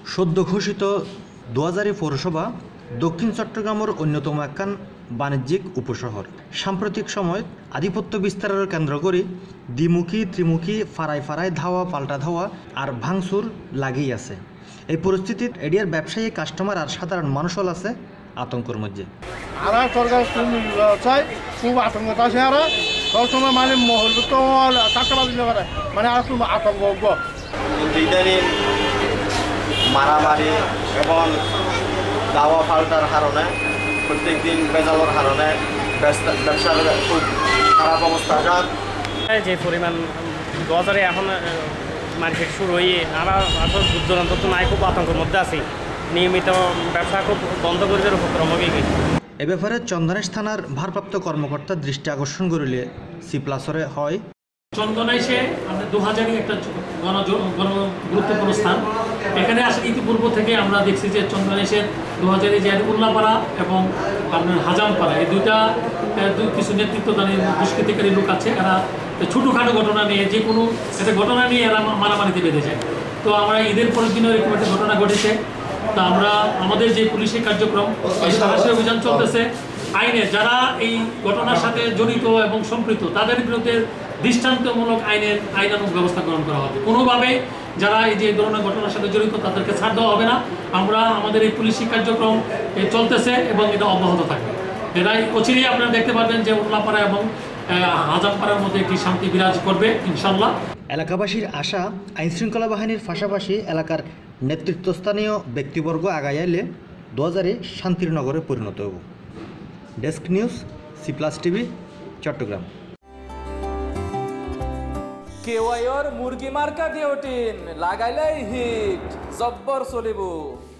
সদ্য ঘোষিত ২০০০ পৌরসভা দক্ষিণ চট্টগ্রামের অন্যতম একখান বাণিজ্যিক উপশহর। সাম্প্রতিক সময় আধিপত্য বিস্তারের কেন্দ্র করে দ্বিমুখী ত্রিমুখী ফাড়ায় ফাড়ায় ধাওয়া পাল্টা ধাওয়া আর ভাঙচুর লাগেই আছে। এই পরিস্থিতির এরিয়ার ব্যবসায়ী কাস্টমার আর সাধারণ মানুষও আছে আতঙ্কের মধ্যে। সরকার খুব আতঙ্ক আছে আর সবসময় মানে মহল তো চারটাবাজি মানে আর খুব আতঙ্ক ইদানিং মারামারি এবং দাওয়া পাল্টার কারণে প্রত্যেক দিন বেজালোর কারণে ব্যবসার খুব খারাপ অবস্থা। যে পরিমাণ ২০০০ এখন মার্কেট শুরু হয়ে আমরা আসলে দূর দূরান্ত তো নাই, খুব আতঙ্কের মধ্যে আছি। নিয়মিত ব্যবসা খুব বন্ধ করে দেওয়ার উপক্রম হবে। এ ব্যাপারে চন্দনেশ থানার ভারপ্রাপ্ত কর্মকর্তা দৃষ্টি আকর্ষণ করিলে সি+রে হয়। চন্দনাইশে আমাদের ২০০০ একটা গুরুত্বপূর্ণ স্থান। এখানে আসলে ইতিপূর্ব থেকে আমরা দেখছি যে চন্দনাইশের ২০০০ যে উল্লাপাড়া এবং আপনার হাজামপাড়া, এই কিছু নেতৃত্বদানী দুষ্কৃতিকারী লোক আছে। এরা ছোটোখাটো ঘটনা নিয়ে যে কোনো একটা ঘটনা নিয়ে এরা মারামারিতে বেঁধে যায়। তো আমরা ঈদের পরের দিনও এরকম একটা ঘটনা ঘটেছে। তা আমরা আমাদের যে পুলিশি কার্যক্রম সরাসরি অভিযান চলতেছে। আইনে যারা এই ঘটনার সাথে জড়িত এবং সম্পৃক্ত তাদের বিরুদ্ধে দৃষ্টান্তমূলক আইনানুগ ব্যবস্থা গ্রহণ করা হবে। কোনোভাবে যারা এই যে ধরনের ঘটনার সাথে জড়িত তাদেরকে ছাড় দেওয়া হবে না। আমরা আমাদের এই পুলিশি কার্যক্রম চলতেছে এবং এটা অব্যাহত থাকবে। এরাই অচিরেই আপনারা দেখতে পাবেন যে উল্লাপাড়া এবং হাজামপাড়ার মধ্যে একটি শান্তি বিরাজ করবে ইনশাল্লাহ। এলাকাবাসীর আশা, আইনশৃঙ্খলা বাহিনীর পাশাপাশি এলাকার নেতৃত্বস্থানীয় ব্যক্তিবর্গ আগায় এলে ২০০০ শান্তির নগরে পরিণত হব। ডেস্ক নিউজ, সি+ টিভি, চট্টগ্রাম। কেওয়াইর মুরগি মার্কা ডিওটিন লাগাইলেই হিট জব্বর চলিব।